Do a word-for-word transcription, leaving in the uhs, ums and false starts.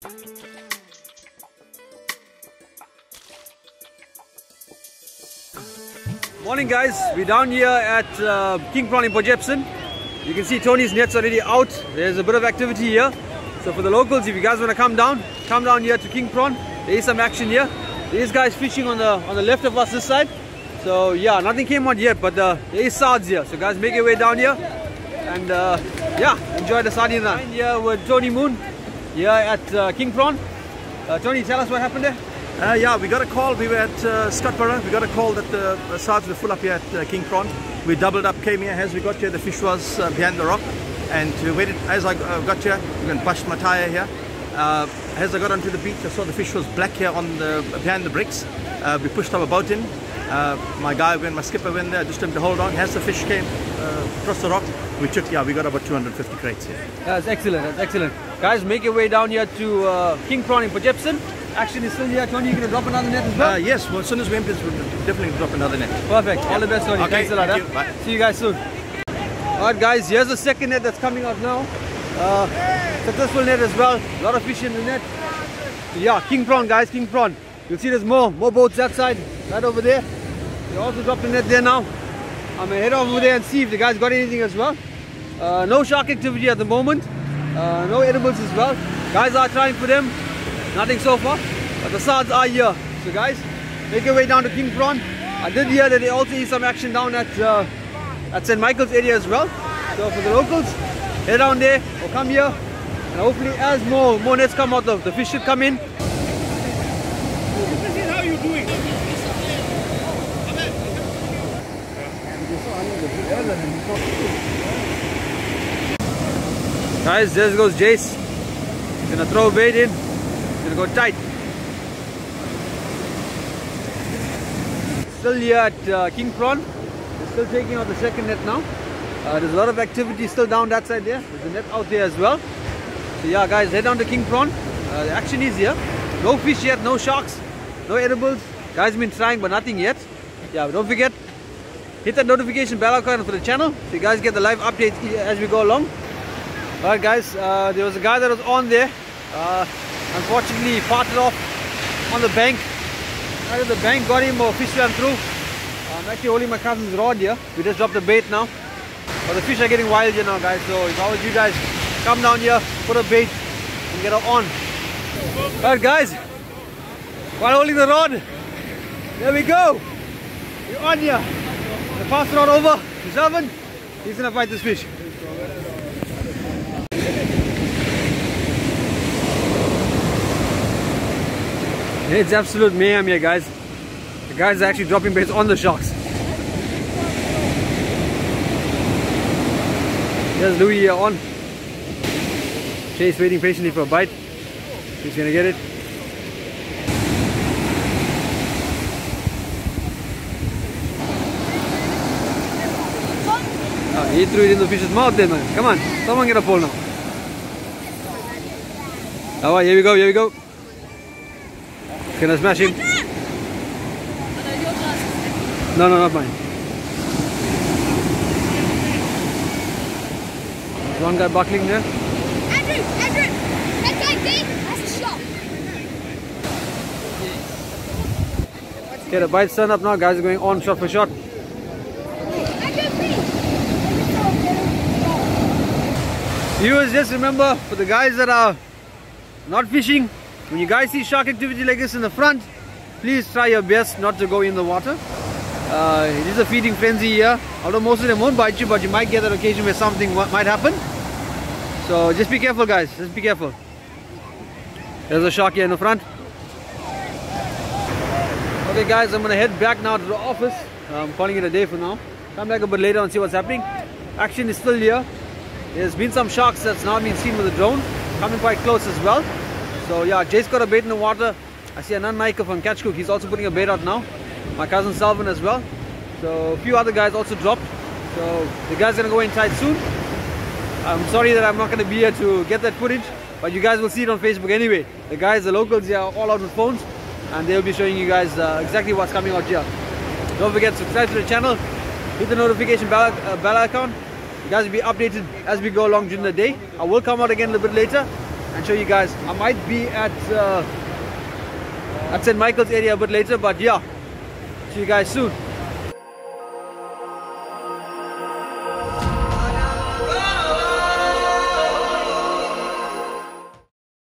Morning guys, we're down here at uh, King Prawn in Port Jepson. You can see Tony's net's already out. There's a bit of activity here. So for the locals, if you guys want to come down, come down here to King Prawn. There is some action here. There's guys fishing on the on the left of us this side. So yeah, nothing came out yet, but uh, there is sards here. So guys, make your way down here and uh, yeah, enjoy the sardine run. Here with Tony Moon here at uh, King Prawn. Uh, Tony, tell us what happened there. Uh, yeah, we got a call. We were at uh, Scottsboro. We got a call that the uh, sards were full up here at uh, King Prawn. We doubled up, came here. As we got here, the fish was uh, behind the rock. And we waited. As I uh, got here, we went bust my tire here. Uh, as I got onto the beach, I saw the fish was black here on the behind the bricks. Uh, we pushed our boat in. Uh, my guy went, my skipper went there, just told him to hold on. As the fish came uh, across the rock, we took. Yeah, we got about two hundred fifty crates here. That's excellent. That's excellent. Guys, make your way down here to uh, King Prawn in Port Jepson. Action is still here. Tony, you going to drop another net as well? Uh, yes, well, as soon as we empty this, we'll definitely drop another net. Perfect. All the best, Tony. Okay, Thanks a lot. thank Huh? you. Bye. See you guys soon. Alright guys, here's the second net that's coming out now. Uh, successful net as well. A lot of fish in the net. Yeah, King Prawn guys, King Prawn. You'll see there's more, more boats that side, right over there. They also dropped the net there now. I'm going to head over there and see if the guys got anything as well. Uh, no shark activity at the moment. Uh, no edibles as well. Guys are trying for them. Nothing so far. But the sards are here. So guys, make your way down to King Prawn. I did hear that there also is some action down at uh, at Saint Michael's area as well. So for the locals, head down there or come here. And hopefully as more, more nets come out, the, the fish should come in. This is how you do it. Guys, there goes Jace. He's gonna throw a bait in. He's gonna go tight. Still here at uh, King Prawn. They're still taking out the second net now. Uh, there's a lot of activity still down that side there. There's a net out there as well. So yeah guys, head down to King Prawn. Uh, the action is here. No fish yet, no sharks, no edibles. Guys have been trying but nothing yet. Yeah, but don't forget, hit that notification bell icon for the channel so you guys get the live updates as we go along. Alright guys, uh, there was a guy that was on there. Uh, unfortunately he parted off on the bank. Right at the bank, got him, or fish ran through. I'm actually holding my cousin's rod here. We just dropped the bait now. But the fish are getting wild here now guys, so if I was you guys, come down here, put a bait and get her on. Alright guys, while holding the rod, there we go. We're on here. I pass the rod over to Zelvin. He's gonna fight this fish. It's absolute mayhem here guys. The guys are actually dropping baits on the sharks. There's Louis here on. Chase waiting patiently for a bite. He's gonna get it. Oh, he threw it in the fish's mouth then, man. Come on, someone get a pole now. Alright, here we go, here we go. Gonna smash him. No, no, not mine. There's one guy buckling there. Andrew, Andrew, that guy there has a shot. Okay, the bite's turned up now. Guys are going on shot for shot. Andrew, please. Viewers, just remember, for the guys that are not fishing, when you guys see shark activity like this in the front, please try your best not to go in the water. Uh, it is a feeding frenzy here. Although most of them won't bite you, but you might get that occasion where something might happen. So just be careful guys, just be careful. There's a shark here in the front. Okay guys, I'm going to head back now to the office. I'm calling it a day for now. Come back a bit later and see what's happening. Action is still here. There's been some sharks that's now been seen with the drone. Coming quite close as well. So yeah, Jay's got a bait in the water. I see Anand Naika from Catch Cook. He's also putting a bait out now. My cousin Salvin as well. So a few other guys also dropped. So the guys are going to go in tight soon. I'm sorry that I'm not going to be here to get that footage, but you guys will see it on Facebook anyway. The guys, the locals here are all out with phones and they'll be showing you guys uh, exactly what's coming out here. Don't forget to subscribe to the channel, hit the notification bell, uh, bell icon. You guys will be updated as we go along during the day. I will come out again a little bit later and and show you guys. I might be at uh, at Saint Michael's area a bit later, but yeah, see you guys soon.